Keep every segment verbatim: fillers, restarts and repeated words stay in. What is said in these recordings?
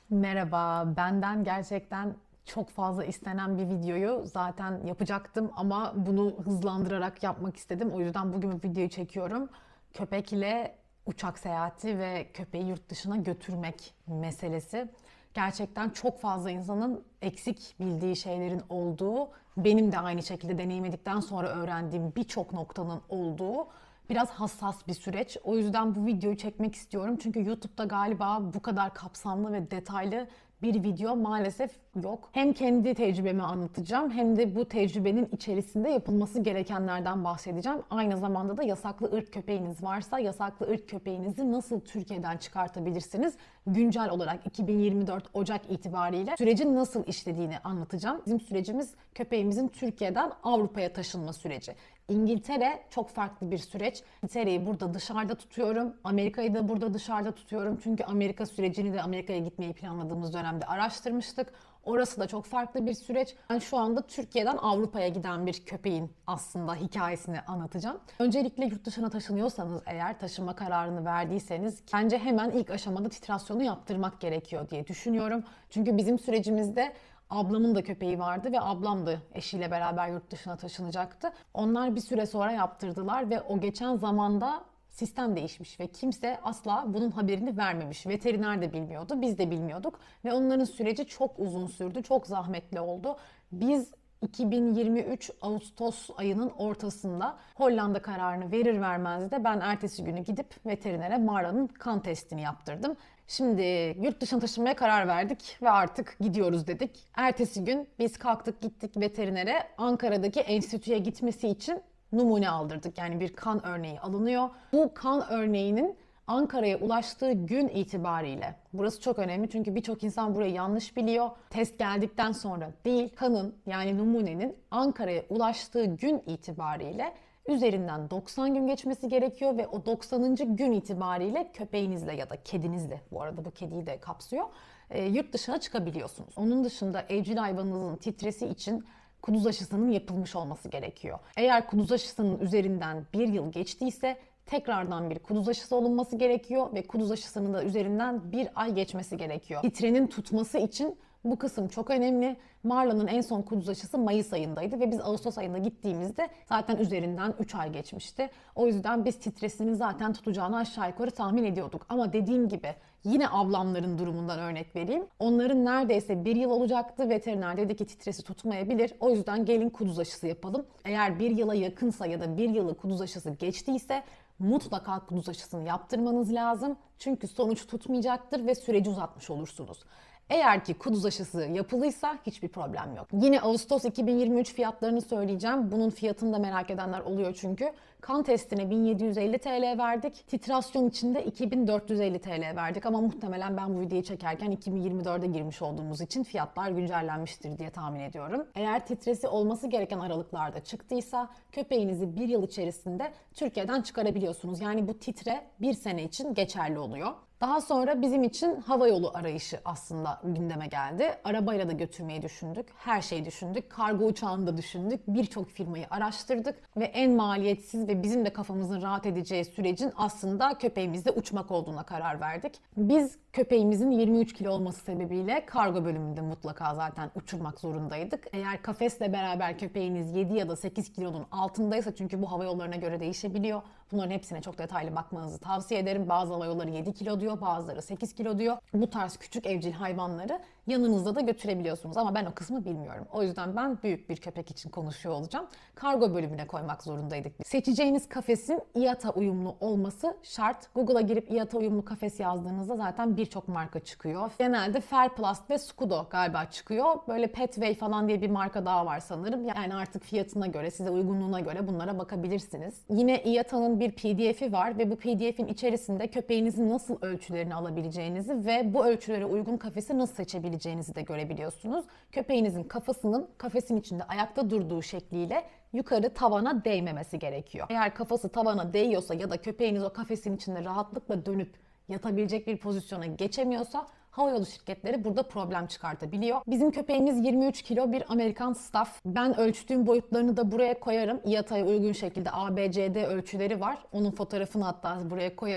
Merhaba, benden gerçekten çok fazla istenen bir videoyu zaten yapacaktım ama bunu hızlandırarak yapmak istedim. O yüzden bugün bu videoyu çekiyorum. Köpek ile uçak seyahati ve köpeği yurt dışına götürmek meselesi. Gerçekten çok fazla insanın eksik bildiği şeylerin olduğu, benim de aynı şekilde deneyimledikten sonra öğrendiğim birçok noktanın olduğu biraz hassas bir süreç. O yüzden bu videoyu çekmek istiyorum. Çünkü YouTube'da galiba bu kadar kapsamlı ve detaylı bir video maalesef yok. Hem kendi tecrübemi anlatacağım hem de bu tecrübenin içerisinde yapılması gerekenlerden bahsedeceğim. Aynı zamanda da yasaklı ırk köpeğiniz varsa yasaklı ırk köpeğinizi nasıl Türkiye'den çıkartabilirsiniz? Güncel olarak iki bin yirmi dört Ocak itibariyle sürecin nasıl işlediğini anlatacağım. Bizim sürecimiz köpeğimizin Türkiye'den Avrupa'ya taşınma süreci. İngiltere çok farklı bir süreç. İngiltere'yi burada dışarıda tutuyorum. Amerika'yı da burada dışarıda tutuyorum. Çünkü Amerika sürecini de Amerika'ya gitmeyi planladığımız dönemde araştırmıştık. Orası da çok farklı bir süreç. Ben şu anda Türkiye'den Avrupa'ya giden bir köpeğin aslında hikayesini anlatacağım. Öncelikle yurt dışına taşınıyorsanız eğer taşınma kararını verdiyseniz bence hemen ilk aşamada titrasyonu yaptırmak gerekiyor diye düşünüyorum. Çünkü bizim sürecimizde ablamın da köpeği vardı ve ablam da eşiyle beraber yurt dışına taşınacaktı. Onlar bir süre sonra yaptırdılar ve o geçen zamanda sistem değişmiş ve kimse asla bunun haberini vermemiş. Veteriner de bilmiyordu, biz de bilmiyorduk ve onların süreci çok uzun sürdü, çok zahmetli oldu. Biz iki bin yirmi üç Ağustos ayının ortasında Hollanda kararını verir vermez de ben ertesi günü gidip veterinere Mara'nın kan testini yaptırdım. Şimdi yurt dışına taşınmaya karar verdik ve artık gidiyoruz dedik. Ertesi gün biz kalktık gittik veterinere, Ankara'daki enstitüye gitmesi için numune aldırdık. Yani bir kan örneği alınıyor. Bu kan örneğinin Ankara'ya ulaştığı gün itibariyle, burası çok önemli çünkü birçok insan burayı yanlış biliyor. Test geldikten sonra değil, kanın yani numunenin Ankara'ya ulaştığı gün itibariyle üzerinden doksan gün geçmesi gerekiyor ve o doksanıncı gün itibariyle köpeğinizle ya da kedinizle, bu arada bu kediyi de kapsıyor, e, yurt dışına çıkabiliyorsunuz. Onun dışında evcil hayvanınızın titresi için kuduz aşısının yapılmış olması gerekiyor. Eğer kuduz aşısının üzerinden bir yıl geçtiyse tekrardan bir kuduz aşısı olunması gerekiyor ve kuduz aşısının da üzerinden bir ay geçmesi gerekiyor. Titrenin tutması için bu kısım çok önemli. Marla'nın en son kuduz aşısı Mayıs ayındaydı ve biz Ağustos ayında gittiğimizde zaten üzerinden üç ay geçmişti. O yüzden biz titresini zaten tutacağını aşağı yukarı tahmin ediyorduk. Ama dediğim gibi yine ablamların durumundan örnek vereyim. Onların neredeyse bir yıl olacaktı. Veteriner dedi ki titresi tutmayabilir. O yüzden gelin kuduz aşısı yapalım. Eğer bir yıla yakınsa ya da bir yılı kuduz aşısı geçtiyse mutlaka kuduz aşısını yaptırmanız lazım. Çünkü sonuç tutmayacaktır ve süreci uzatmış olursunuz. Eğer ki kuduz aşısı yapılıysa hiçbir problem yok. Yine Ağustos iki bin yirmi üç fiyatlarını söyleyeceğim. Bunun fiyatını da merak edenler oluyor çünkü. Kan testine bin yedi yüz elli TL verdik. Titrasyon için de iki bin dört yüz elli TL verdik ama muhtemelen ben bu videoyu çekerken iki bin yirmi dörde girmiş olduğumuz için fiyatlar güncellenmiştir diye tahmin ediyorum. Eğer titresi olması gereken aralıklarda çıktıysa köpeğinizi bir yıl içerisinde Türkiye'den çıkarabiliyorsunuz. Yani bu titre bir sene için geçerli oluyor. Daha sonra bizim için hava yolu arayışı aslında gündeme geldi. Arabayla da götürmeyi düşündük. Her şeyi düşündük. Kargo uçağını da düşündük. Birçok firmayı araştırdık ve en maliyetsiz ve bizim de kafamızın rahat edeceği sürecin aslında köpeğimizle uçmak olduğuna karar verdik. Biz köpeğimizin yirmi üç kilo olması sebebiyle kargo bölümünde mutlaka zaten uçurmak zorundaydık. Eğer kafesle beraber köpeğiniz yedi ya da sekiz kilonun altındaysa, çünkü bu hava yollarına göre değişebiliyor. Bunların hepsine çok detaylı bakmanızı tavsiye ederim. Bazı hava yolları yedi kilo diyor, bazıları sekiz kilo diyor. Bu tarz küçük evcil hayvanları yanınızda da götürebiliyorsunuz ama ben o kısmı bilmiyorum. O yüzden ben büyük bir köpek için konuşuyor olacağım. Kargo bölümüne koymak zorundaydık. Seçeceğiniz kafesin I A T A uyumlu olması şart. Google'a girip I A T A uyumlu kafes yazdığınızda zaten birçok marka çıkıyor. Genelde Fairplast ve Scudo galiba çıkıyor. Böyle Petway falan diye bir marka daha var sanırım. Yani artık fiyatına göre, size uygunluğuna göre bunlara bakabilirsiniz. Yine I A T A'nın bir P D F'i var ve bu P D F'in içerisinde köpeğinizin nasıl ölçülerini alabileceğinizi ve bu ölçülere uygun kafesi nasıl seçebileceğinizi de görebiliyorsunuz. Köpeğinizin kafasının kafesin içinde ayakta durduğu şekliyle yukarı tavana değmemesi gerekiyor. Eğer kafası tavana değiyorsa ya da köpeğiniz o kafesin içinde rahatlıkla dönüp yatabilecek bir pozisyona geçemiyorsa havayolu şirketleri burada problem çıkartabiliyor. Bizim köpeğimiz yirmi üç kilo bir Amerikan Staff. Ben ölçtüğüm boyutlarını da buraya koyarım. I A T A'ya uygun şekilde A B C D ölçüleri var. Onun fotoğrafını hatta buraya koyarım.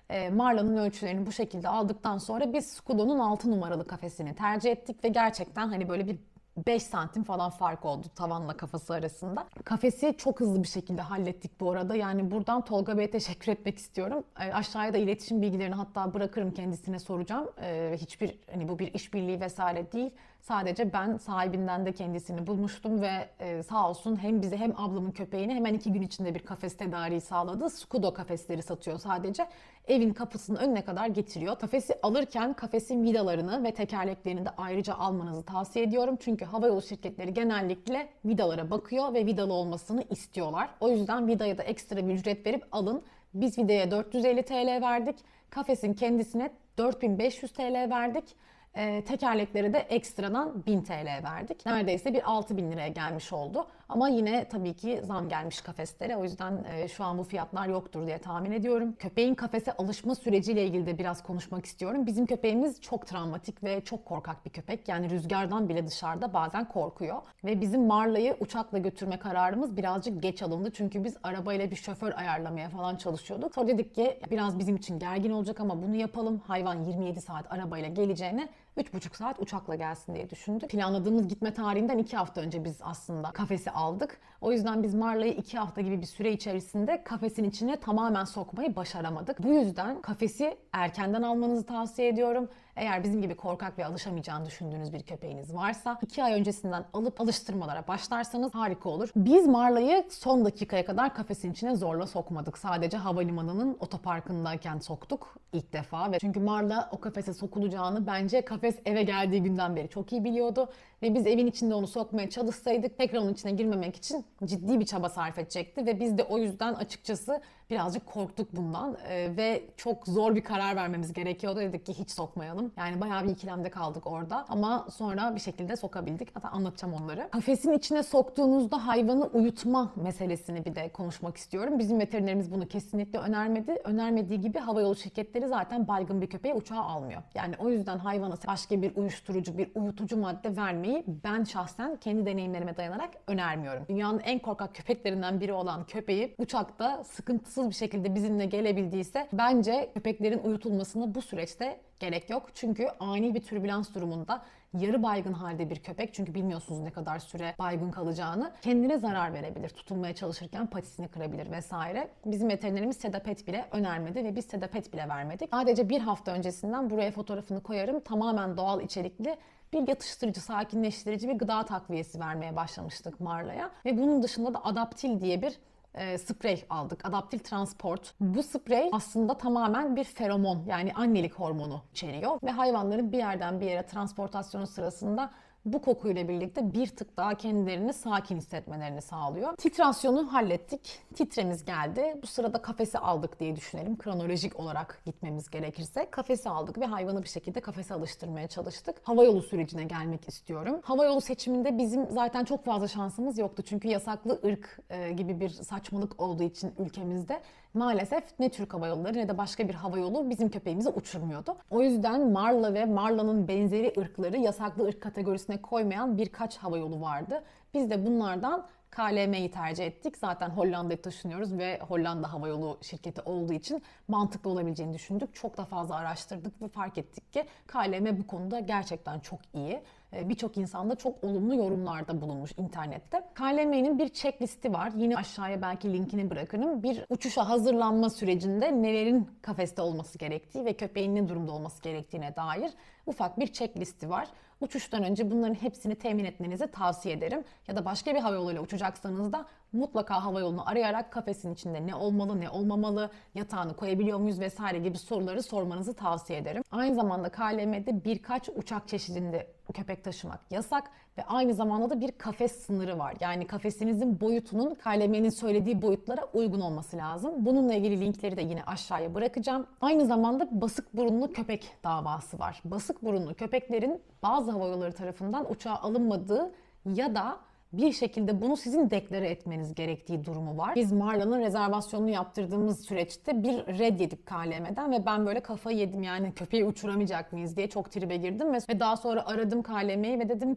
E, Marla'nın ölçülerini bu şekilde aldıktan sonra biz Scudo'nun altı numaralı kafesini tercih ettik ve gerçekten hani böyle bir beş santim falan fark oldu tavanla kafası arasında. Kafesi çok hızlı bir şekilde hallettik bu arada. Yani buradan Tolga Bey'e teşekkür etmek istiyorum. E, aşağıya da iletişim bilgilerini hatta bırakırım, kendisine soracağım. E, hiçbir hani bu bir işbirliği vesaire değil. Sadece ben sahibinden de kendisini bulmuştum ve e, sağ olsun hem bize hem ablamın köpeğine hemen iki gün içinde bir kafes tedariği sağladı. Scudo kafesleri satıyor sadece. Evin kapısının önüne kadar getiriyor. Kafesi alırken kafesin vidalarını ve tekerleklerini de ayrıca almanızı tavsiye ediyorum. Çünkü havayolu şirketleri genellikle vidalara bakıyor ve vidalı olmasını istiyorlar. O yüzden vidaya da ekstra bir ücret verip alın. Biz vidaya dört yüz elli TL verdik. Kafesin kendisine dört bin beş yüz TL verdik. E, tekerleklere de ekstradan bin TL verdik. Neredeyse bir altı bin liraya gelmiş oldu. Ama yine tabii ki zam gelmiş kafeslere. O yüzden e, şu an bu fiyatlar yoktur diye tahmin ediyorum. Köpeğin kafese alışma süreciyle ilgili de biraz konuşmak istiyorum. Bizim köpeğimiz çok travmatik ve çok korkak bir köpek. Yani rüzgardan bile dışarıda bazen korkuyor. Ve bizim Marla'yı uçakla götürme kararımız birazcık geç alındı. Çünkü biz arabayla bir şoför ayarlamaya falan çalışıyorduk. Sonra dedik ki biraz bizim için gergin olacak ama bunu yapalım. Hayvan yirmi yedi saat arabayla geleceğine üç buçuk saat uçakla gelsin diye düşündük. Planladığımız gitme tarihinden iki hafta önce biz aslında kafesi aldık. O yüzden biz Marla'yı iki hafta gibi bir süre içerisinde kafesin içine tamamen sokmayı başaramadık. Bu yüzden kafesi erkenden almanızı tavsiye ediyorum. Eğer bizim gibi korkak ve alışamayacağını düşündüğünüz bir köpeğiniz varsa iki ay öncesinden alıp alıştırmalara başlarsanız harika olur. Biz Marla'yı son dakikaya kadar kafesin içine zorla sokmadık. Sadece havalimanının otoparkındayken soktuk ilk defa. Ve çünkü Marla o kafese sokulacağını bence kafes eve geldiği günden beri çok iyi biliyordu. Ve biz evin içinde onu sokmaya çalışsaydık tekrar onun içine girmemek için ciddi bir çaba sarf edecekti. Ve biz de o yüzden açıkçası birazcık korktuk bundan ee, ve çok zor bir karar vermemiz gerekiyordu. Dedik ki hiç sokmayalım. Yani bayağı bir ikilemde kaldık orada ama sonra bir şekilde sokabildik. Hatta anlatacağım onları. Kafesin içine soktuğunuzda hayvanı uyutma meselesini bir de konuşmak istiyorum. Bizim veterinerimiz bunu kesinlikle önermedi. Önermediği gibi havayolu şirketleri zaten baygın bir köpeği uçağa almıyor. Yani o yüzden hayvana başka bir uyuşturucu, bir uyutucu madde vermeyi ben şahsen kendi deneyimlerime dayanarak önermiyorum. Dünyanın en korkak köpeklerinden biri olan köpeği uçakta sıkıntısız bir şekilde bizimle gelebildiyse bence köpeklerin uyutulmasına bu süreçte gerek yok. Çünkü ani bir türbülans durumunda yarı baygın halde bir köpek, çünkü bilmiyorsunuz ne kadar süre baygın kalacağını, kendine zarar verebilir. Tutunmaya çalışırken patisini kırabilir vesaire. Bizim veterinerimiz sedapet bile önermedi ve biz sedapet bile vermedik. Sadece bir hafta öncesinden buraya fotoğrafını koyarım. Tamamen doğal içerikli bir yatıştırıcı, sakinleştirici bir gıda takviyesi vermeye başlamıştık Marla'ya. Ve bunun dışında da Adaptil diye bir E, sprey aldık. Adaptil Transport. Bu sprey aslında tamamen bir feromon, yani annelik hormonu içeriyor ve hayvanların bir yerden bir yere transportasyonu sırasında bu kokuyla birlikte bir tık daha kendilerini sakin hissetmelerini sağlıyor. Titrasyonu hallettik. Titremiz geldi. Bu sırada kafesi aldık diye düşünelim. Kronolojik olarak gitmemiz gerekirse. Kafesi aldık ve hayvanı bir şekilde kafese alıştırmaya çalıştık. Havayolu sürecine gelmek istiyorum. Havayolu seçiminde bizim zaten çok fazla şansımız yoktu. Çünkü yasaklı ırk e, gibi bir saçmalık olduğu için ülkemizde maalesef ne Türk Hava Yolları ne de başka bir hava yolu bizim köpeğimizi uçurmuyordu. O yüzden Marla ve Marla'nın benzeri ırkları yasaklı ırk kategorisine koymayan birkaç hava yolu vardı. Biz de bunlardan K L M'yi tercih ettik. Zaten Hollanda'ya taşınıyoruz ve Hollanda Hava Yolu şirketi olduğu için mantıklı olabileceğini düşündük. Çok da fazla araştırdık ve fark ettik ki K L M bu konuda gerçekten çok iyi. Birçok insan da çok olumlu yorumlarda bulunmuş internette. K L M'nin bir checklisti var. Yine aşağıya belki linkini bırakırım. Bir uçuşa hazırlanma sürecinde nelerin kafeste olması gerektiği ve köpeğin ne durumda olması gerektiğine dair ufak bir checklisti var. Uçuştan önce bunların hepsini temin etmenizi tavsiye ederim. Ya da başka bir havayoluyla uçacaksanız da mutlaka havayolunu arayarak kafesin içinde ne olmalı, ne olmamalı, yatağını koyabiliyor muyuz vesaire gibi soruları sormanızı tavsiye ederim. Aynı zamanda K L M'de birkaç uçak çeşidinde köpek taşımak yasak ve aynı zamanda da bir kafes sınırı var. Yani kafesinizin boyutunun K L M'nin söylediği boyutlara uygun olması lazım. Bununla ilgili linkleri de yine aşağıya bırakacağım. Aynı zamanda basık burunlu köpek davası var. Basık burunlu köpeklerin bazı havayolları tarafından uçağa alınmadığı ya da bir şekilde bunu sizin deklare etmeniz gerektiği durumu var. Biz Marla'nın rezervasyonunu yaptırdığımız süreçte bir red yedik K L M'den ve ben böyle kafayı yedim, yani köpeği uçuramayacak mıyız diye çok tribe girdim ve daha sonra aradım K L M'yi ve dedim ki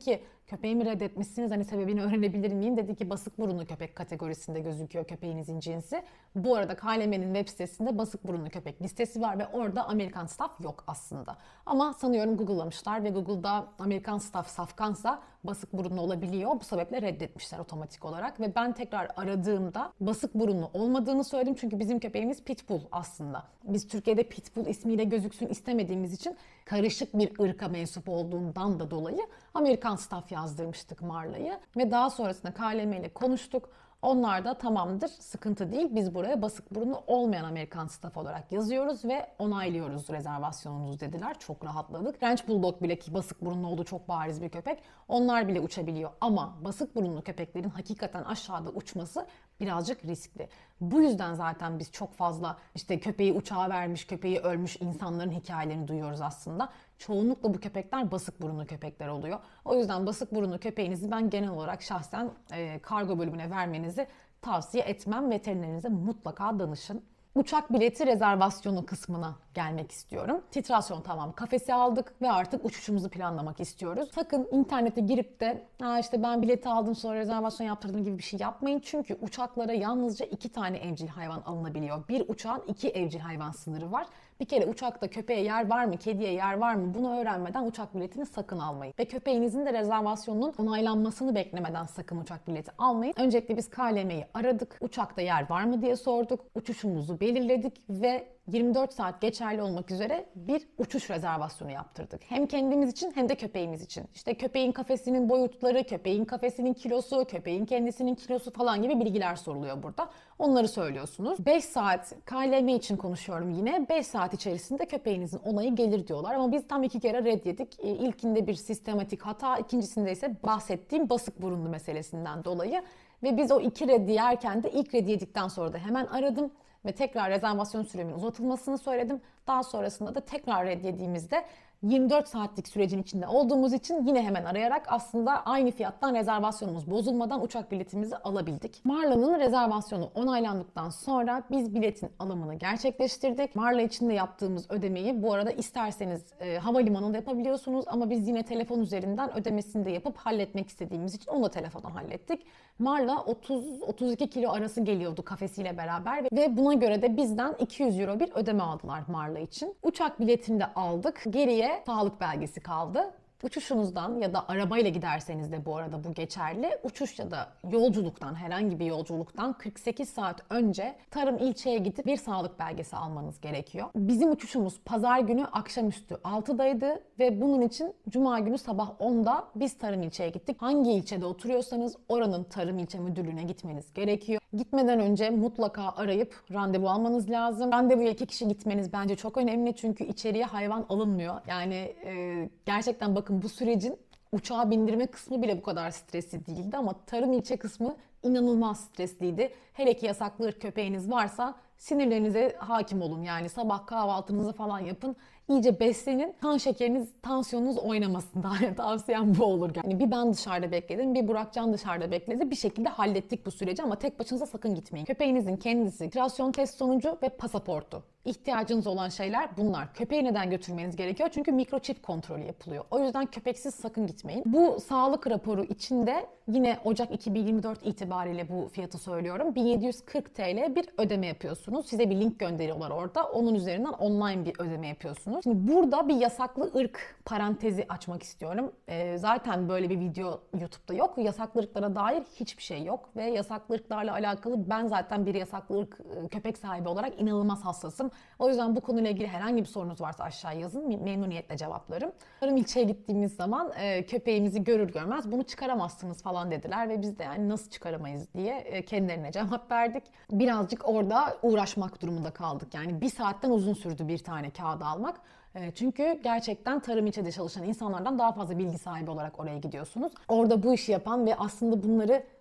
Köpeğimi reddetmişsiniz, hani sebebini öğrenebilir miyim? Dedi ki basık burunlu köpek kategorisinde gözüküyor köpeğinizin cinsi. Bu arada K L M'nin web sitesinde basık burunlu köpek listesi var ve orada Amerikan Staff yok aslında. Ama sanıyorum Google'lamışlar ve Google'da Amerikan Staff safkansa basık burunlu olabiliyor. Bu sebeple reddetmişler otomatik olarak ve ben tekrar aradığımda basık burunlu olmadığını söyledim. Çünkü bizim köpeğimiz Pitbull aslında. Biz Türkiye'de Pitbull ismiyle gözüksün istemediğimiz için karışık bir ırka mensup olduğundan da dolayı Amerikan Staff yazdırmıştık Marla'yı. Ve daha sonrasında K L M ile konuştuk. Onlar da tamamdır, sıkıntı değil, biz buraya basık burunlu olmayan Amerikan Staff olarak yazıyoruz ve onaylıyoruz rezervasyonunuzu dediler. Çok rahatladık. French Bulldog bile, ki basık burunlu olduğu çok bariz bir köpek, onlar bile uçabiliyor. Ama basık burunlu köpeklerin hakikaten aşağıda uçması birazcık riskli. Bu yüzden zaten biz çok fazla işte köpeği uçağa vermiş, köpeği ölmüş insanların hikayelerini duyuyoruz aslında. Çoğunlukla bu köpekler basık burunlu köpekler oluyor. O yüzden basık burunlu köpeğinizi ben genel olarak şahsen e, kargo bölümüne vermenizi tavsiye etmem. Veterinerinize mutlaka danışın. Uçak bileti rezervasyonu kısmına gelmek istiyorum. Titrasyon tamam, kafesi aldık ve artık uçuşumuzu planlamak istiyoruz. Sakın internete girip de ha işte ben bileti aldım sonra rezervasyon yaptırdım gibi bir şey yapmayın. Çünkü uçaklara yalnızca iki tane evcil hayvan alınabiliyor. Bir uçağın iki evcil hayvan sınırı var. Bir kere uçakta köpeğe yer var mı, kediye yer var mı bunu öğrenmeden uçak biletini sakın almayın. Ve köpeğinizin de rezervasyonunun onaylanmasını beklemeden sakın uçak bileti almayın. Öncelikle biz K L M'yi aradık. Uçakta yer var mı diye sorduk. Uçuşumuzu belirledik ve yirmi dört saat geçerli olmak üzere bir uçuş rezervasyonu yaptırdık. Hem kendimiz için hem de köpeğimiz için. İşte köpeğin kafesinin boyutları, köpeğin kafesinin kilosu, köpeğin kendisinin kilosu falan gibi bilgiler soruluyor burada. Onları söylüyorsunuz. beş saat K L M için konuşuyorum yine. beş saat içerisinde köpeğinizin onayı gelir diyorlar. Ama biz tam iki kere red yedik. İlkinde bir sistematik hata, ikincisinde ise bahsettiğim basık burunlu meselesinden dolayı. Ve biz o iki reddi yerken de ilk reddi yedikten sonra da hemen aradım ve tekrar rezervasyon süremin uzatılmasını söyledim. Daha sonrasında da tekrar red yediğimizde yirmi dört saatlik sürecin içinde olduğumuz için yine hemen arayarak aslında aynı fiyattan rezervasyonumuz bozulmadan uçak biletimizi alabildik. Marla'nın rezervasyonu onaylandıktan sonra biz biletin alımını gerçekleştirdik. Marla için de yaptığımız ödemeyi bu arada isterseniz e, havalimanında yapabiliyorsunuz ama biz yine telefon üzerinden ödemesini de yapıp halletmek istediğimiz için onu da telefondan hallettik. Marla otuz otuz iki kilo arası geliyordu kafesiyle beraber ve buna göre de bizden iki yüz euro bir ödeme aldılar Marla için. Uçak biletini de aldık. Geriye sağlık belgesi kaldı. Uçuşunuzdan ya da arabayla giderseniz de bu arada bu geçerli. Uçuş ya da yolculuktan, herhangi bir yolculuktan kırk sekiz saat önce tarım ilçeye gidip bir sağlık belgesi almanız gerekiyor. Bizim uçuşumuz pazar günü akşamüstü altıdaydı ve bunun için cuma günü sabah onda biz tarım ilçeye gittik. Hangi ilçede oturuyorsanız oranın tarım ilçe müdürlüğüne gitmeniz gerekiyor. Gitmeden önce mutlaka arayıp randevu almanız lazım. Randevuya iki kişi gitmeniz bence çok önemli çünkü içeriye hayvan alınmıyor. Yani e, gerçekten bakın bu sürecin uçağa bindirme kısmı bile bu kadar stresli değildi ama tarım ilçe kısmı inanılmaz stresliydi. Hele ki yasaklı ırk köpeğiniz varsa sinirlerinize hakim olun. Yani sabah kahvaltınızı falan yapın. İyice beslenin. Kan şekeriniz, tansiyonunuz oynamasın. Daha tavsiyem bu olur. Yani bir ben dışarıda bekledim, bir Burakcan dışarıda bekledi. Bir şekilde hallettik bu süreci ama tek başınıza sakın gitmeyin. Köpeğinizin kendisi, titrasyon test sonucu ve pasaportu. İhtiyacınız olan şeyler bunlar. Köpeği neden götürmeniz gerekiyor? Çünkü mikroçip kontrolü yapılıyor. O yüzden köpeksiz sakın gitmeyin. Bu sağlık raporu içinde yine Ocak iki bin yirmi dört itibariyle bu fiyatı söylüyorum. bin yedi yüz kırk TL bir ödeme yapıyorsunuz. Size bir link gönderiyorlar orada. Onun üzerinden online bir ödeme yapıyorsunuz. Şimdi burada bir yasaklı ırk parantezi açmak istiyorum. Ee, zaten böyle bir video YouTube'da yok. Yasaklı ırklara dair hiçbir şey yok. Ve yasaklı ırklarla alakalı ben zaten bir yasaklı ırk köpek sahibi olarak inanılmaz hassasım. O yüzden bu konuyla ilgili herhangi bir sorunuz varsa aşağı yazın. Memnuniyetle cevaplarım. Tarım ilçeye gittiğimiz zaman e, köpeğimizi görür görmez bunu çıkaramazsınız falan dediler. Ve biz de yani nasıl çıkaramayız diye e, kendilerine cevap verdik. Birazcık orada uğraşmak durumunda kaldık. Yani bir saatten uzun sürdü bir tane kağıdı almak. Çünkü gerçekten tarım ilçede çalışan insanlardan daha fazla bilgi sahibi olarak oraya gidiyorsunuz. Orada bu işi yapan ve aslında bunları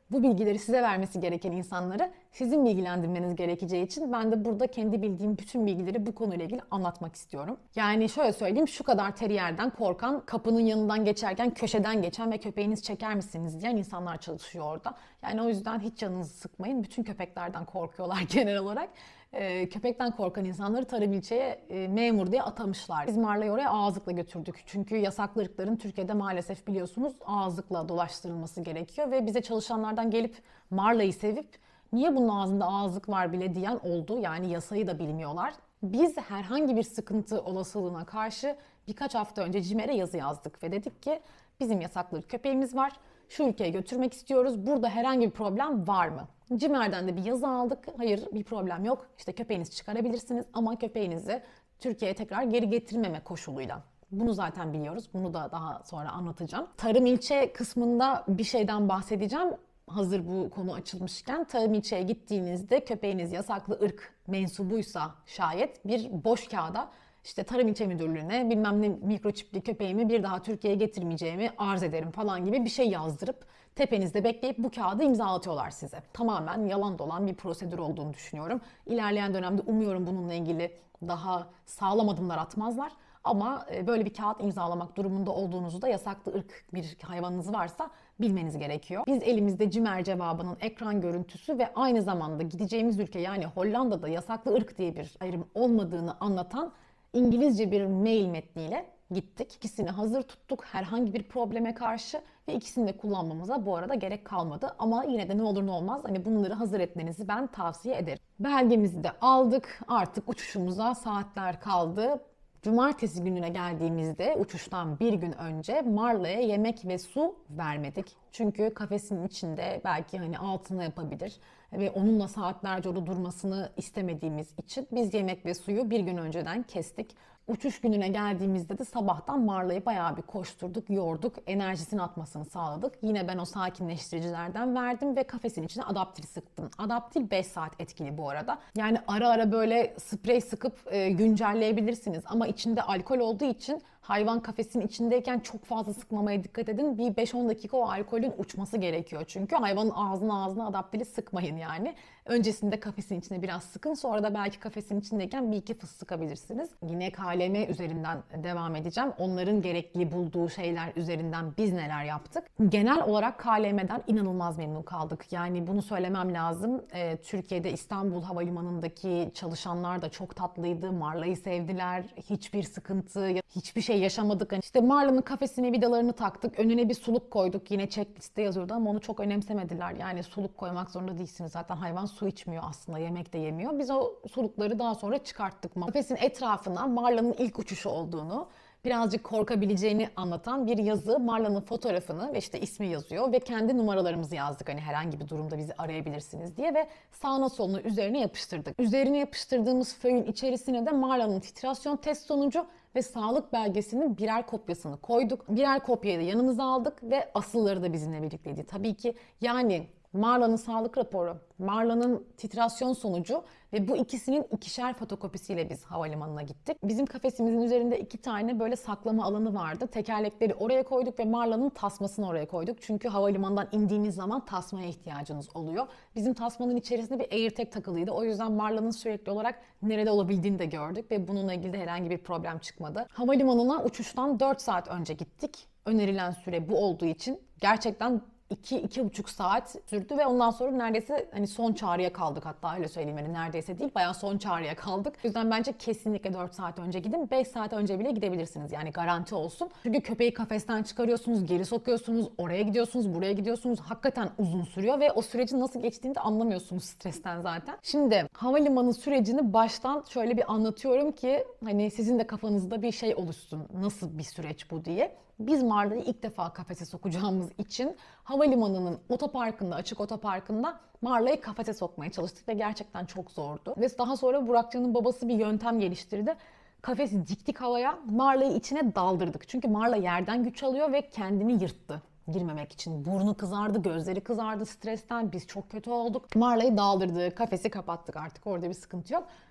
bu bilgileri size vermesi gereken insanları sizin bilgilendirmeniz gerekeceği için ben de burada kendi bildiğim bütün bilgileri bu konuyla ilgili anlatmak istiyorum. Yani şöyle söyleyeyim, şu kadar teriyerden korkan, kapının yanından geçerken köşeden geçen ve köpeğiniz çeker misiniz diyen insanlar çalışıyor orada. Yani o yüzden hiç canınızı sıkmayın. Bütün köpeklerden korkuyorlar genel olarak. Ee, köpekten korkan insanları tarım ilçeye e, memur diye atamışlar. Biz Marla'yı oraya ağızlıkla götürdük. Çünkü yasaklı ırkların Türkiye'de maalesef biliyorsunuz ağızlıkla dolaştırılması gerekiyor. Ve bize çalışanlardan gelip Marla'yı sevip niye bunun ağzında ağızlık var bile diyen oldu. Yani yasayı da bilmiyorlar. Biz herhangi bir sıkıntı olasılığına karşı birkaç hafta önce CİMER'e yazı yazdık ve dedik ki bizim yasaklı ırk köpeğimiz var. Şu ülkeye götürmek istiyoruz. Burada herhangi bir problem var mı? CİMER'den de bir yazı aldık. Hayır, bir problem yok. İşte köpeğinizi çıkarabilirsiniz ama köpeğinizi Türkiye'ye tekrar geri getirmeme koşuluyla. Bunu zaten biliyoruz. Bunu da daha sonra anlatacağım. Tarım ilçe kısmında bir şeyden bahsedeceğim. Hazır bu konu açılmışken, tarım ilçeye gittiğinizde köpeğiniz yasaklı ırk mensubuysa şayet bir boş kağıda işte Tarım İlçe Müdürlüğü'ne bilmem ne mikroçipli köpeğimi bir daha Türkiye'ye getirmeyeceğimi arz ederim falan gibi bir şey yazdırıp tepenizde bekleyip bu kağıdı imzalatıyorlar size. Tamamen yalan dolan bir prosedür olduğunu düşünüyorum. İlerleyen dönemde umuyorum bununla ilgili daha sağlam adımlar atmazlar. Ama böyle bir kağıt imzalamak durumunda olduğunuzda yasaklı ırk bir hayvanınız varsa bilmeniz gerekiyor. Biz elimizde CİMER cevabının ekran görüntüsü ve aynı zamanda gideceğimiz ülke yani Hollanda'da yasaklı ırk diye bir ayrım olmadığını anlatan İngilizce bir mail metniyle gittik. İkisini hazır tuttuk herhangi bir probleme karşı ve ikisini de kullanmamıza bu arada gerek kalmadı. Ama yine de ne olur ne olmaz hani bunları hazır etmenizi ben tavsiye ederim. Belgemizi de aldık. Artık uçuşumuza saatler kaldı. Cumartesi gününe geldiğimizde uçuştan bir gün önce Marla'ya yemek ve su vermedik. Çünkü kafesin içinde belki hani altına yapabilir ve onunla saatlerce orada durmasını istemediğimiz için biz yemek ve suyu bir gün önceden kestik. Uçuş gününe geldiğimizde de sabahtan Marla'yı bayağı bir koşturduk, yorduk, enerjisini atmasını sağladık. Yine ben o sakinleştiricilerden verdim ve kafesin içine adaptil sıktım. Adaptil beş saat etkili bu arada. Yani ara ara böyle sprey sıkıp e, güncelleyebilirsiniz ama içinde alkol olduğu için hayvan kafesin içindeyken çok fazla sıkmamaya dikkat edin. Bir beş on dakika o alkolün uçması gerekiyor çünkü hayvanın ağzına ağzına adaptili sıkmayın yani. Öncesinde kafesin içine biraz sıkın, sonra da belki kafesin içindeyken bir iki fıs sıkabilirsiniz. Yine K L M üzerinden devam edeceğim. Onların gerekli bulduğu şeyler üzerinden biz neler yaptık? Genel olarak K L M'den inanılmaz memnun kaldık. Yani bunu söylemem lazım. Ee, Türkiye'de İstanbul Havalimanı'ndaki çalışanlar da çok tatlıydı. Marla'yı sevdiler. Hiçbir sıkıntı, hiçbir şey yaşamadık. Yani işte Marla'nın kafesine vidalarını taktık. Önüne bir suluk koyduk. Yine checkliste yazıyordu ama onu çok önemsemediler. Yani suluk koymak zorunda değilsiniz. Zaten hayvan su içmiyor aslında. Yemek de yemiyor. Biz o sulukları daha sonra çıkarttık. Kafesin etrafına Marla'nın ilk uçuşu olduğunu, birazcık korkabileceğini anlatan bir yazı, Marla'nın fotoğrafını ve işte ismi yazıyor ve kendi numaralarımızı yazdık. Hani herhangi bir durumda bizi arayabilirsiniz diye ve sağına soluna üzerine yapıştırdık. Üzerine yapıştırdığımız föyün içerisine de Marla'nın titrasyon test sonucu ve sağlık belgesinin birer kopyasını koyduk. Birer kopyayı da yanımıza aldık ve asılları da bizimle birlikteydi. Tabii ki yani Marla'nın sağlık raporu, Marla'nın titrasyon sonucu ve bu ikisinin ikişer fotokopisiyle biz havalimanına gittik. Bizim kafesimizin üzerinde iki tane böyle saklama alanı vardı. Tekerlekleri oraya koyduk ve Marla'nın tasmasını oraya koyduk. Çünkü havalimanından indiğiniz zaman tasmaya ihtiyacınız oluyor. Bizim tasmanın içerisinde bir AirTag takılıydı. O yüzden Marla'nın sürekli olarak nerede olabildiğini de gördük ve bununla ilgili de herhangi bir problem çıkmadı. Havalimanına uçuştan dört saat önce gittik. Önerilen süre bu olduğu için gerçekten iki iki buçuk saat sürdü ve ondan sonra neredeyse hani son çağrıya kaldık, hatta öyle söyleyeyim, hani neredeyse değil bayağı son çağrıya kaldık. O yüzden bence kesinlikle dört saat önce gidin, beş saat önce bile gidebilirsiniz yani garanti olsun. Çünkü köpeği kafesten çıkarıyorsunuz, geri sokuyorsunuz, oraya gidiyorsunuz, buraya gidiyorsunuz, hakikaten uzun sürüyor ve o sürecin nasıl geçtiğini de anlamıyorsunuz stresten zaten. Şimdi havalimanı sürecini baştan şöyle bir anlatıyorum ki hani sizin de kafanızda bir şey oluşsun, nasıl bir süreç bu diye. Biz Marla'yı ilk defa kafese sokacağımız için havalimanının otoparkında, açık otoparkında Marla'yı kafese sokmaya çalıştık ve gerçekten çok zordu. Ve daha sonra Burakcan'ın babası bir yöntem geliştirdi. Kafesi diktik havaya, Marla'yı içine daldırdık. Çünkü Marla yerden güç alıyor ve kendini yırttı girmemek için. Burnu kızardı, gözleri kızardı stresten. Biz çok kötü olduk. Marla'yı daldırdık, kafesi kapattık, artık orada bir sıkıntı yok.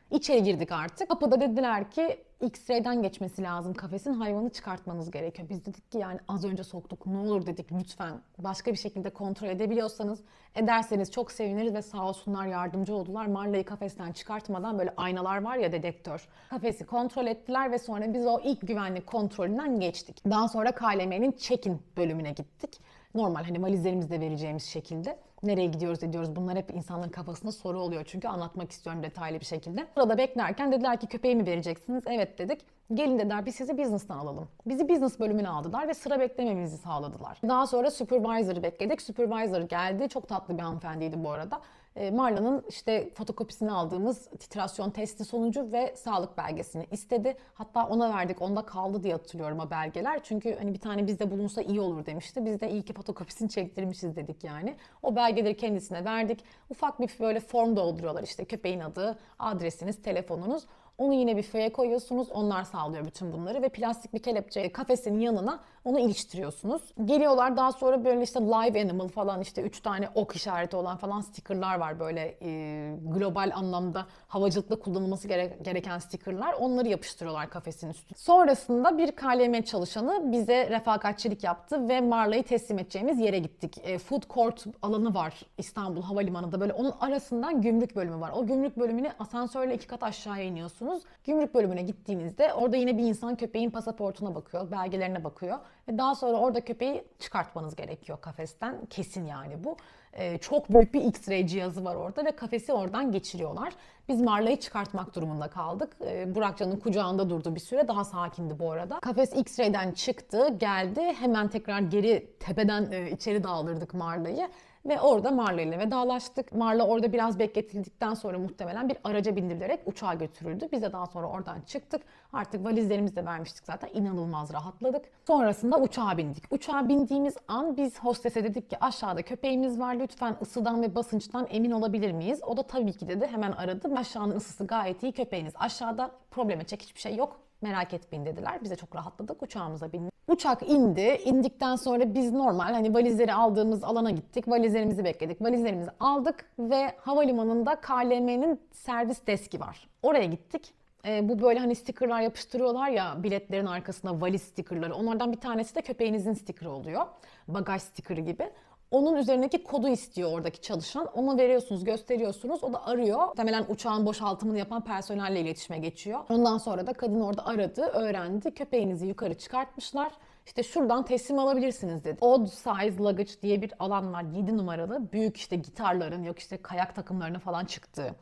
İçeri girdik artık. Kapıda dediler ki X-ray'den geçmesi lazım kafesin, hayvanı çıkartmanız gerekiyor. Biz dedik ki yani az önce soktuk, ne olur dedik lütfen başka bir şekilde kontrol edebiliyorsanız ederseniz çok seviniriz ve sağ olsunlar yardımcı oldular. Marla'yı kafesten çıkartmadan böyle aynalar var ya, dedektör. Kafesi kontrol ettiler ve sonra biz o ilk güvenlik kontrolünden geçtik. Daha sonra K L M'nin check-in bölümüne gittik. Normal hani valizlerimizde vereceğimiz şekilde. Nereye gidiyoruz ediyoruz, bunlar hep insanların kafasında soru oluyor çünkü anlatmak istiyorum detaylı bir şekilde. Burada beklerken dediler ki köpeği mi vereceksiniz? Evet dedik. Gelin dediler biz sizi business'tan alalım. Bizi business bölümüne aldılar ve sıra beklememizi sağladılar. Daha sonra supervisor'ı bekledik. Supervisor geldi. Çok tatlı bir hanımefendiydi bu arada. Marla'nın işte fotokopisini aldığımız titrasyon testi sonucu ve sağlık belgesini istedi. Hatta ona verdik. Onda kaldı diye hatırlıyorum o belgeler. Çünkü hani bir tane bizde bulunsa iyi olur demişti. Biz de iyi ki fotokopisini çektirmişiz dedik yani. O belgeleri kendisine verdik. Ufak bir böyle form dolduruyorlar işte, köpeğin adı, adresiniz, telefonunuz. Onu yine bir föye koyuyorsunuz. Onlar sağlıyor bütün bunları ve plastik bir kelepçe kafesinin yanına onu iliştiriyorsunuz. Geliyorlar daha sonra böyle işte live animal falan, işte üç tane ok işareti olan falan stickerlar var böyle e, global anlamda havacılıkta kullanılması gere- gereken stickerlar. Onları yapıştırıyorlar kafesin üstüne. Sonrasında bir K L M çalışanı bize refakatçilik yaptı ve Marla'yı teslim edeceğimiz yere gittik. E, food court alanı var İstanbul Havalimanı'nda, böyle onun arasından gümrük bölümü var. O gümrük bölümüne asansörle iki kat aşağıya iniyorsunuz. Gümrük bölümüne gittiğinizde orada yine bir insan köpeğin pasaportuna bakıyor, belgelerine bakıyor ve daha sonra orada köpeği çıkartmanız gerekiyor kafesten. Kesin yani bu. Ee, çok büyük bir X-ray cihazı var orada ve kafesi oradan geçiriyorlar. Biz Marla'yı çıkartmak durumunda kaldık. Ee, Burakcan'ın kucağında durdu bir süre. Daha sakindi bu arada. Kafes X-ray'den çıktı, geldi. Hemen tekrar geri tepeden e, içeri dağılırdık Marla'yı. Ve orada Marla ile vedalaştık. Marla orada biraz bekletildikten sonra muhtemelen bir araca bindirilerek uçağa götürüldü. Biz de daha sonra oradan çıktık. Artık valizlerimizi de vermiştik zaten. İnanılmaz rahatladık. Sonrasında uçağa bindik. Uçağa bindiğimiz an biz hostese dedik ki aşağıda köpeğimiz var. Lütfen ısıdan ve basınçtan emin olabilir miyiz? O da tabii ki dedi. Hemen aradı. Aşağının ısısı gayet iyi. Köpeğiniz aşağıda. Probleme çek, hiçbir şey yok. Merak etmeyin dediler. Biz de çok rahatladık. Uçağımıza bindik. Uçak indi. İndikten sonra biz normal hani valizleri aldığımız alana gittik. Valizlerimizi bekledik. Valizlerimizi aldık ve havalimanında K L M'nin servis deski var. Oraya gittik. E, bu böyle hani stickerlar yapıştırıyorlar ya biletlerin arkasına, valiz stickerları. Onlardan bir tanesi de köpeğinizin stickerı oluyor. Bagaj stickerı gibi. Onun üzerindeki kodu istiyor oradaki çalışan. Onu veriyorsunuz, gösteriyorsunuz. O da arıyor. Muhtemelen uçağın boşaltımını yapan personelle iletişime geçiyor. Ondan sonra da kadın orada aradı, öğrendi. Köpeğinizi yukarı çıkartmışlar. İşte şuradan teslim alabilirsiniz dedi. Odd size luggage diye bir alan var. yedi numaralı. Büyük işte gitarların, yok işte kayak takımlarının falan çıktığı.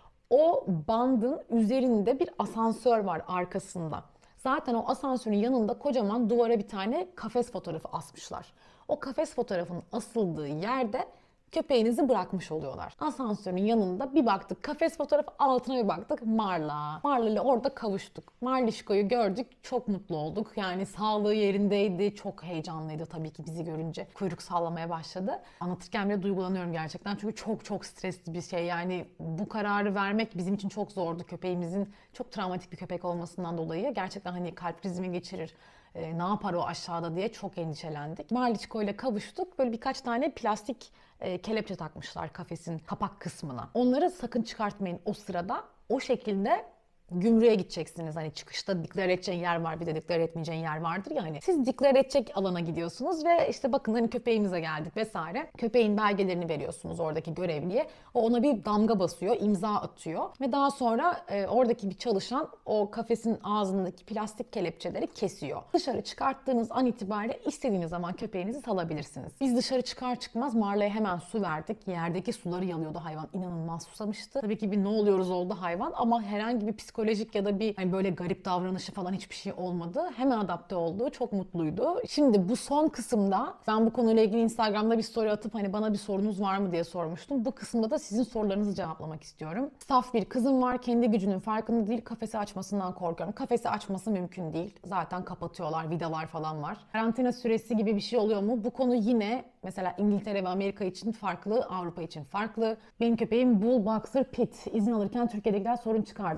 O bandın üzerinde bir asansör var arkasında. Zaten o asansörün yanında kocaman duvara bir tane kafes fotoğrafı asmışlar. O kafes fotoğrafının asıldığı yerde köpeğinizi bırakmış oluyorlar. Asansörün yanında bir baktık kafes fotoğrafı, altına bir baktık Marla. Marla ile orada kavuştuk. Marlişko'yu gördük, çok mutlu olduk. Yani sağlığı yerindeydi, çok heyecanlıydı tabii ki bizi görünce. Kuyruk sallamaya başladı. Anlatırken bile duygulanıyorum gerçekten çünkü çok çok stresli bir şey. Yani bu kararı vermek bizim için çok zordu. Köpeğimizin çok travmatik bir köpek olmasından dolayı gerçekten hani kalp krizi mi geçirir, e, ne yapar o aşağıda diye çok endişelendik. Marliçko ile kavuştuk. Böyle birkaç tane plastik e, kelepçe takmışlar kafesin kapak kısmına. Onları sakın çıkartmayın o sırada. O şekilde gümrüğe gideceksiniz. Hani çıkışta deklar edeceğin yer var, bir de deklar etmeyeceğin yer vardır ya hani. Siz deklar edecek alana gidiyorsunuz ve işte bakın hani köpeğimize geldik vesaire. Köpeğin belgelerini veriyorsunuz oradaki görevliye. O ona bir damga basıyor, imza atıyor ve daha sonra e, oradaki bir çalışan o kafesin ağzındaki plastik kelepçeleri kesiyor. Dışarı çıkarttığınız an itibariyle istediğiniz zaman köpeğinizi salabilirsiniz. Biz dışarı çıkar çıkmaz Marla'ya hemen su verdik. Yerdeki suları yalıyordu hayvan. İnanılmaz susamıştı. Tabii ki bir ne oluyoruz oldu hayvan ama herhangi bir psikolojik ya da bir hani böyle garip davranışı falan hiçbir şey olmadı. Hemen adapte oldu. Çok mutluydu. Şimdi bu son kısımda ben bu konuyla ilgili Instagram'da bir story atıp hani bana bir sorunuz var mı diye sormuştum. Bu kısımda da sizin sorularınızı cevaplamak istiyorum. Saf bir kızım var. Kendi gücünün farkında değil. Kafesi açmasından korkuyorum. Kafesi açması mümkün değil. Zaten kapatıyorlar. Vidalar falan var. Karantina süresi gibi bir şey oluyor mu? Bu konu yine mesela İngiltere ve Amerika için farklı, Avrupa için farklı. Benim köpeğim Bull Boxer Pit. İzin alırken Türkiye'dekiler sorun çıkardı mı?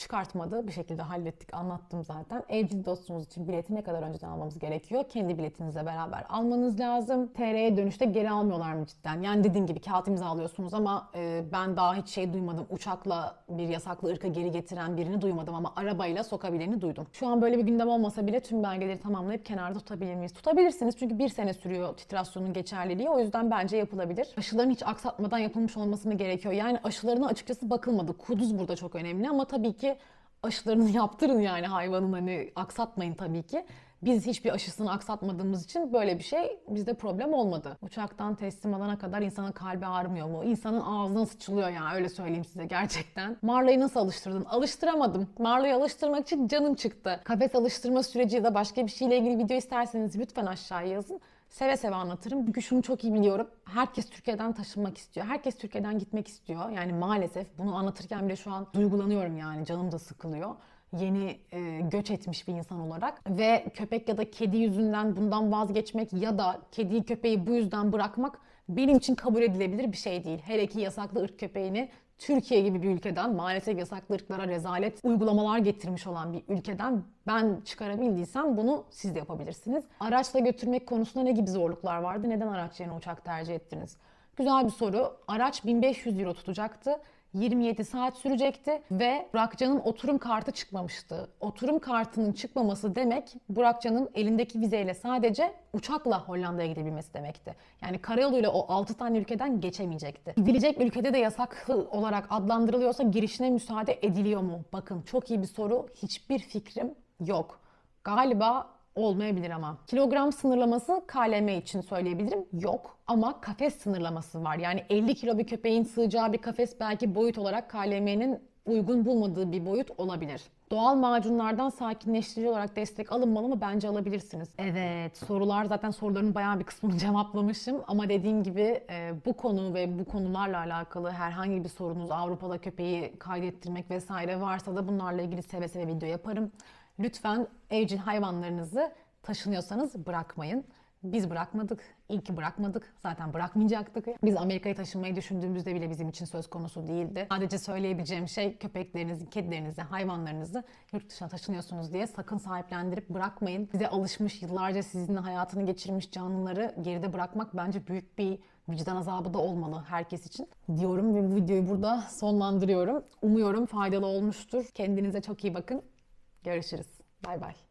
çıkartmadı. Bir şekilde hallettik, anlattım zaten. Evcil dostumuz için bileti ne kadar önceden almamız gerekiyor? Kendi biletinizle beraber almanız lazım. T R'ye dönüşte geri almıyorlar mı cidden? Yani dediğim gibi kağıt imzalıyorsunuz ama e, ben daha hiç şey duymadım. Uçakla bir yasaklı ırka geri getiren birini duymadım ama arabayla sokabileni duydum. Şu an böyle bir gündem olmasa bile tüm belgeleri tamamlayıp kenarda tutabilir miyiz? Tutabilirsiniz çünkü bir sene sürüyor titrasyonun geçerliliği. O yüzden bence yapılabilir. Aşıların hiç aksatmadan yapılmış olması mı gerekiyor? Yani aşılarına açıkçası bakılmadı. Kuduz burada çok önemli ama tabii ki aşılarını yaptırın yani hayvanın, hani aksatmayın tabii ki. Biz hiçbir aşısını aksatmadığımız için böyle bir şey bizde problem olmadı. Uçaktan teslim alana kadar insanın kalbi ağrımıyor mu? İnsanın ağzına sıçılıyor yani, öyle söyleyeyim size gerçekten. Marla'yı nasıl alıştırdın? Alıştıramadım. Marla'yı alıştırmak için canım çıktı. Kafes alıştırma süreci ya da başka bir şeyle ilgili video isterseniz lütfen aşağıya yazın. Seve seve anlatırım. Çünkü şunu çok iyi biliyorum. Herkes Türkiye'den taşınmak istiyor. Herkes Türkiye'den gitmek istiyor. Yani maalesef bunu anlatırken bile şu an duygulanıyorum yani. Canım da sıkılıyor. Yeni e, göç etmiş bir insan olarak ve köpek ya da kedi yüzünden bundan vazgeçmek ya da kediyi köpeği bu yüzden bırakmak benim için kabul edilebilir bir şey değil. Hele ki yasaklı ırk köpeğini Türkiye gibi bir ülkeden, maalesef yasaklı ırklara rezalet uygulamalar getirmiş olan bir ülkeden ben çıkarabildiysem bunu siz de yapabilirsiniz. Araçla götürmek konusunda ne gibi zorluklar vardı? Neden araç yerine uçak tercih ettiniz? Güzel bir soru. Araç bin beş yüz euro tutacaktı. yirmi yedi saat sürecekti ve Burakcan'ın oturum kartı çıkmamıştı. Oturum kartının çıkmaması demek Burakcan'ın elindeki vizeyle sadece uçakla Hollanda'ya gidebilmesi demekti. Yani karayoluyla o altı tane ülkeden geçemeyecekti. Gidilecek ülkede de yasaklı olarak adlandırılıyorsa girişine müsaade ediliyor mu? Bakın çok iyi bir soru. Hiçbir fikrim yok. Galiba olmayabilir ama. Kilogram sınırlaması K L M için söyleyebilirim. Yok. Ama kafes sınırlaması var. Yani elli kilo bir köpeğin sığacağı bir kafes belki boyut olarak K L M'nin uygun bulmadığı bir boyut olabilir. Doğal macunlardan sakinleştirici olarak destek alınmalı mı? Bence alabilirsiniz. Evet, sorular zaten soruların bayağı bir kısmını cevaplamışım. Ama dediğim gibi e, bu konu ve bu konularla alakalı herhangi bir sorunuz, Avrupa'da köpeği kaydettirmek vesaire varsa da bunlarla ilgili seve seve video yaparım. Lütfen evcil hayvanlarınızı taşınıyorsanız bırakmayın. Biz bırakmadık. İyi ki bırakmadık. Zaten bırakmayacaktık. Biz Amerika'ya taşınmayı düşündüğümüzde bile bizim için söz konusu değildi. Sadece söyleyebileceğim şey köpeklerinizi, kedilerinizi, hayvanlarınızı yurt dışına taşınıyorsunuz diye sakın sahiplendirip bırakmayın. Size alışmış, yıllarca sizinle hayatını geçirmiş canlıları geride bırakmak bence büyük bir vicdan azabı da olmalı herkes için diyorum ve bu videoyu burada sonlandırıyorum. Umuyorum faydalı olmuştur. Kendinize çok iyi bakın. Görüşürüz. Bay bay.